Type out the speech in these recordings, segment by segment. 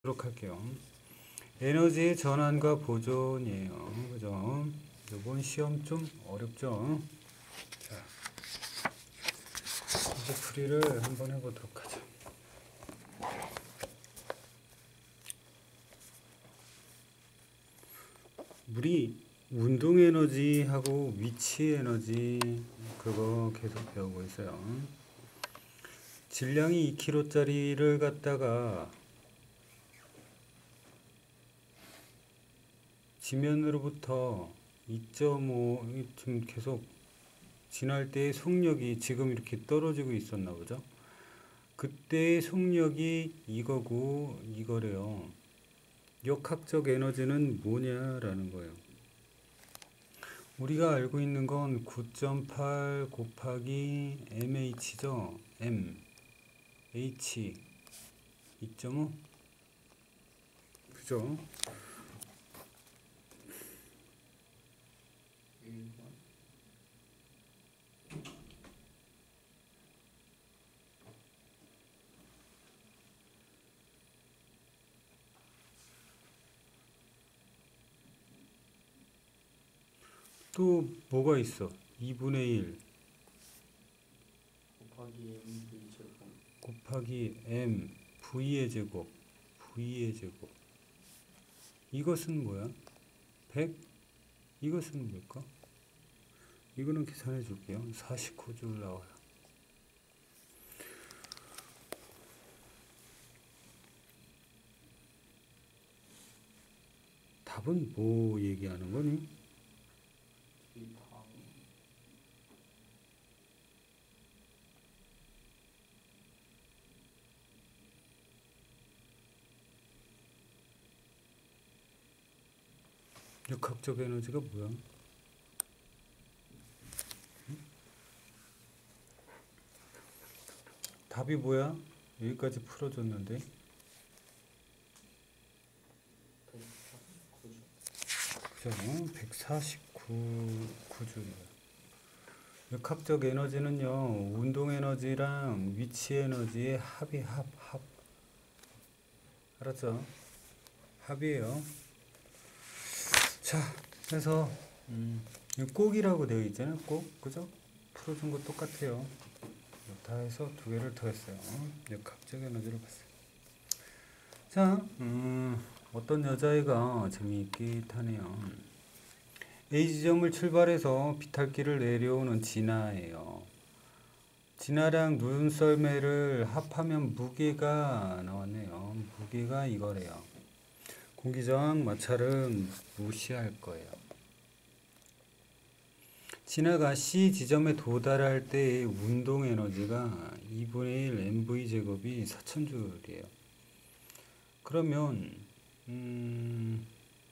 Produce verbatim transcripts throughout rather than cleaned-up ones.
하도록 할게요. 에너지의 전환과 보존이에요. 그죠? 이번 시험 좀 어렵죠? 자, 이제 풀이를 한번 해보도록 하죠. 우리 운동 에너지하고 위치 에너지 그거 계속 배우고 있어요. 질량이 이 킬로그램짜리를 갖다가 지면으로부터 이 점 오 좀 계속 지날 때의 속력이 지금 이렇게 떨어지고 있었나 보죠. 그때의 속력이 이거고 이거래요. 역학적 에너지는 뭐냐라는 거예요. 우리가 알고 있는 건 구 점 팔 곱하기 엠에이치죠. M, H, 이 점 오. 그죠? 또 뭐가 있어? 이분의 일 곱하기 엠브이 제곱 곱하기 M V의 제곱 V의 제곱 이것은 뭐야? 백? 이것은 뭘까? 이거는 계산해 줄게요. 사십구 줄 나와요. 답은 뭐 얘기하는 거니? 이파 역학적 에너지가 뭐야? 응? 답이 뭐야? 여기까지 풀어줬는데 그죠? 백사십구 줄이야. 역학적 에너지는요, 운동 에너지랑 위치 에너지의 합이 합, 합. 알았죠? 합이에요. 자, 그래서 음, 꼭이라고 되어 있잖아요. 꼭, 그죠? 풀어준 거 똑같아요. 다 해서 두 개를 더했어요. 역학적 에너지를 봤어요. 자, 음, 어떤 여자애가 재미있게 타네요. A 지점을 출발해서 비탈길을 내려오는 진아예요. 진아랑 눈썰매를 합하면 무게가 나왔네요. 무게가 이거래요. 공기저항 마찰은 무시할 거예요. 진아가 C 지점에 도달할 때의 운동 에너지가 이분의 일 엠브이 제곱이 사천 줄이에요. 그러면 음,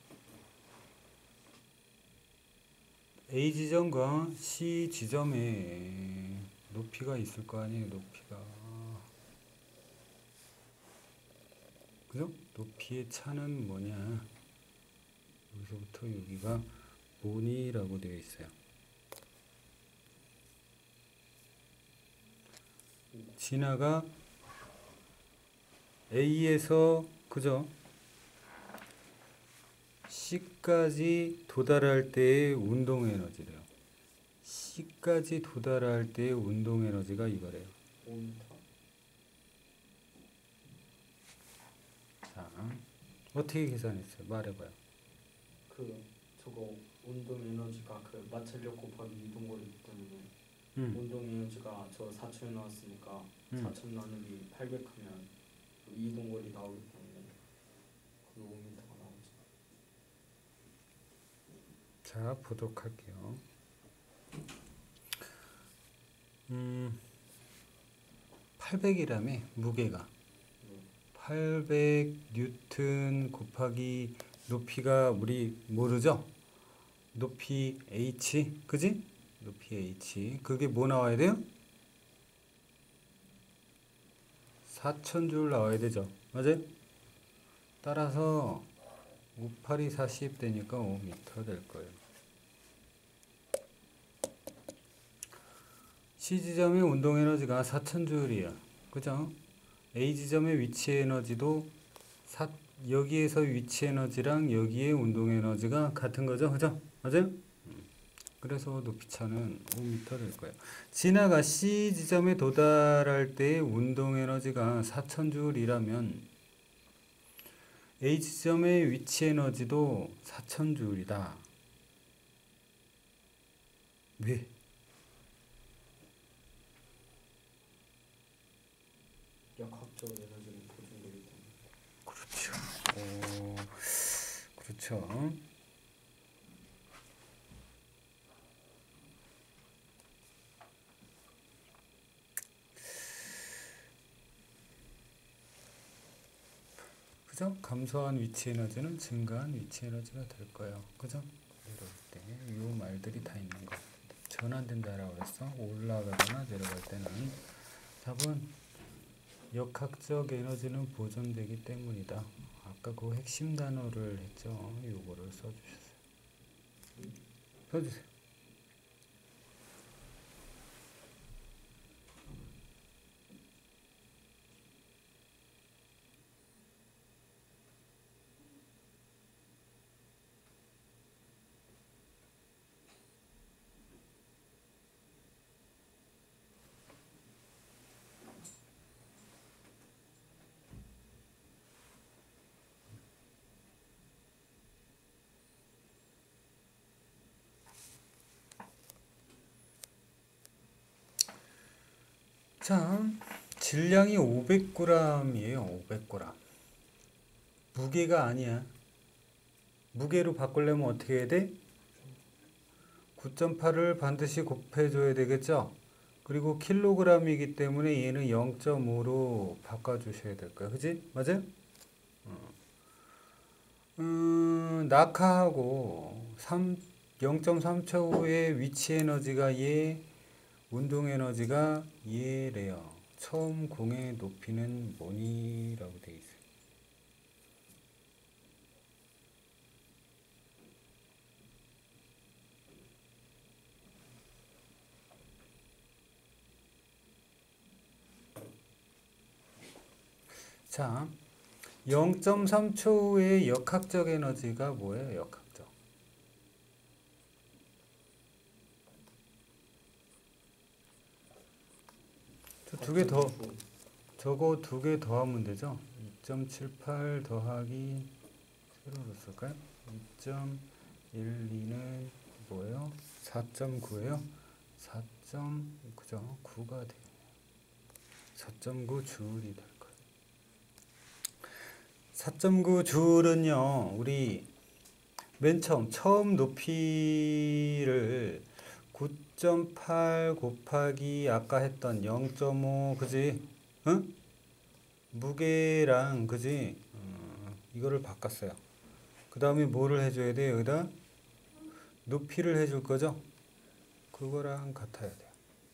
A 지점과 C 지점에 높이가 있을 거 아니에요. 높이가 그죠? 높이의 차는 뭐냐? 여기서부터 여기가 뭐니라고 되어 있어요. 진아가 A에서 그죠? C까지 도달할 때의 운동 에너지래요. C까지 도달할 때의 운동 에너지가 이거래요. 오 미터. 자, 어떻게 계산했어요? 말해봐요. 그 저거 운동 에너지가 그 마찰력 곱하기 이동 거리기 때문에 음. 운동 에너지가 저 사천 나왔으니까 음. 사천 나누기 팔백 하면 그 이동 거리 나오기 때문에 그 오 미터가 나오죠. 자, 보도록 할게요. 음, 팔백이라며 무게가 네. 팔백 뉴턴 곱하기 높이가 우리 모르죠? 높이 H, 그지? 높이 H. 그게 뭐 나와야 돼요? 사천 줄 나와야 되죠. 맞아요? 따라서 오, 팔이 사십 되니까 오 미터 될 거예요. C 지점의 운동 에너지가 사천 줄이야. 그죠? A 지점의 위치 에너지도 사, 여기에서 위치 에너지랑 여기에 운동 에너지가 같은 거죠, 그죠? 맞아요? 그래서 높이차는 오 미터 될 거예요. 진화가 C 지점에 도달할 때의 운동 에너지가 사천 줄이라면 A 지점의 위치 에너지도 사천 줄이다. 왜? 역학적 에너지는 보존되기 때문에. 그렇죠. 오, 그렇죠. 그죠? 감소한 위치 에너지는 증가한 위치 에너지가 될 거예요. 그죠? 이럴 때 이 말들이 다 있는 거. 전환된다라고 그랬어. 올라가거나 내려갈 때는 답은 역학적 에너지는 보존되기 때문이다. 아까 그 핵심 단어를 했죠. 요거를 써주셨어요. 써주세요. 자, 질량이 오백 그램이에요. 오백 그램. 무게가 아니야. 무게로 바꾸려면 어떻게 해야 돼? 구 점 팔을 반드시 곱해줘야 되겠죠? 그리고 킬로그램이기 때문에 얘는 영 점 오로 바꿔주셔야 될 거야. 그지? 맞아요? 어. 음, 낙하하고 영 점 삼 초 후에 위치 에너지가 얘, 운동 에너지가 얘래요. 처음 공의 높이는 뭐니? 라고 돼 있어요. 자, 영 점 삼 초 후에 역학적 에너지가 뭐예요? 역학적. 두 개 더, 저거 두 개 더하면 되죠? 이 점 칠팔 더하기 세로로 쓸까요? 이 점 일이는 뭐예요? 사 점 구예요? 사. 그죠? 구가 돼요. 사 점 구 줄이 될 거예요. 사 점 구 줄은요, 우리 맨 처음, 처음 높이를 구 점 팔 곱하기 아까 했던 영 점 오, 그지? 응? 무게랑, 그지? 어, 이거를 바꿨어요. 그 다음에 뭐를 해줘야 돼? 여기다 높이를 해줄 거죠? 그거랑 같아야 돼요.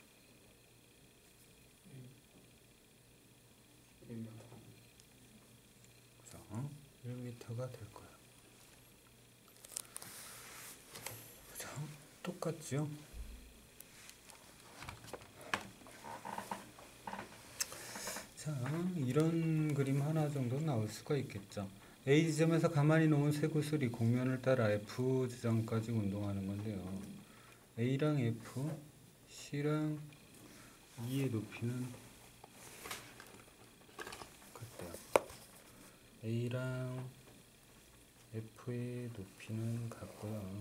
그죠? 일 미터가 될 거예요. 그죠? 똑같죠? 자, 이런 그림 하나 정도 나올 수가 있겠죠. A 지점에서 가만히 놓은 세 구슬이 곡면을 따라 F 지점까지 운동하는 건데요. A랑 F, C랑 E의 높이는 같대요. A랑 F의 높이는 같고요.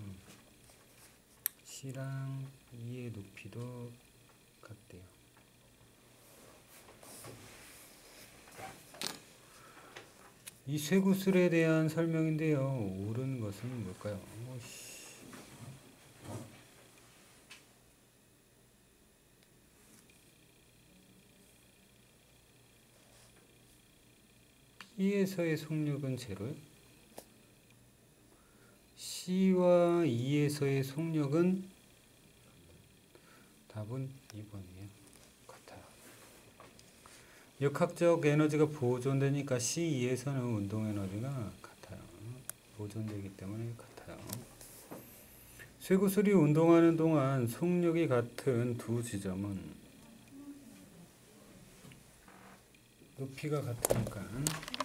C랑 E의 높이도 같대요. 이 쇠구슬에 대한 설명인데요. 옳은 것은 뭘까요? 오씨. B에서의 속력은 제로요. C와 E에서의 속력은 답은 이 번이에요. 같아요. 역학적 에너지가 보존되니까 씨 이에서는 운동 에너지가 같아요. 보존되기 때문에 같아요. 쇠구슬이 운동하는 동안 속력이 같은 두 지점은 높이가 같으니까